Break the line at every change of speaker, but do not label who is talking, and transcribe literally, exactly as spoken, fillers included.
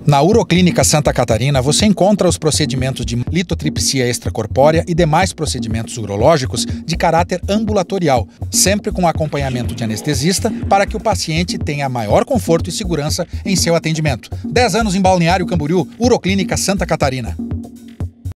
Na Uroclínica Santa Catarina, você encontra os procedimentos de litotripsia extracorpórea e demais procedimentos urológicos de caráter ambulatorial, sempre com acompanhamento de anestesista para que o paciente tenha maior conforto e segurança em seu atendimento. dez anos em Balneário Camboriú, Uroclínica Santa Catarina.